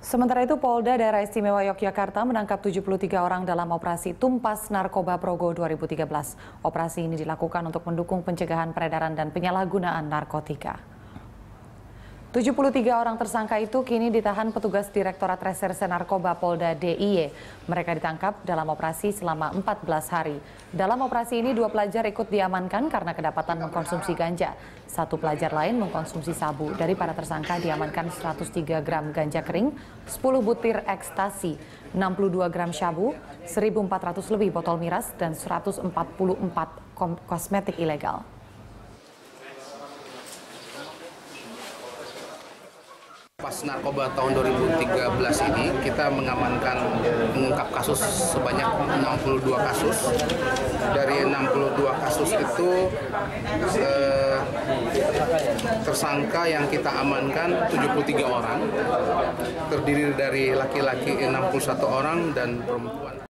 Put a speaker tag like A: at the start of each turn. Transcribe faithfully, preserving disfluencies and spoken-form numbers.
A: Sementara itu, Polda Daerah Istimewa Yogyakarta menangkap tujuh puluh tiga orang dalam operasi Tumpas Narkoba Progo dua ribu tiga belas. Operasi ini dilakukan untuk mendukung pencegahan peredaran dan penyalahgunaan narkotika. tujuh puluh tiga orang tersangka itu kini ditahan petugas Direktorat Reserse Narkoba Polda D I Y. Mereka ditangkap dalam operasi selama empat belas hari. Dalam operasi ini, dua pelajar ikut diamankan karena kedapatan mengkonsumsi ganja. Satu pelajar lain mengkonsumsi sabu. Dari para tersangka diamankan seratus tiga gram ganja kering, sepuluh butir ekstasi, enam puluh dua gram syabu, seribu empat ratus lebih botol miras, dan seratus empat puluh empat kosmetik ilegal.
B: Pas narkoba tahun dua ribu tiga belas ini kita mengamankan mengungkap kasus sebanyak enam puluh dua kasus. Dari enam puluh dua kasus itu eh, tersangka yang kita amankan tujuh puluh tiga orang, terdiri dari laki-laki enam puluh satu orang dan perempuan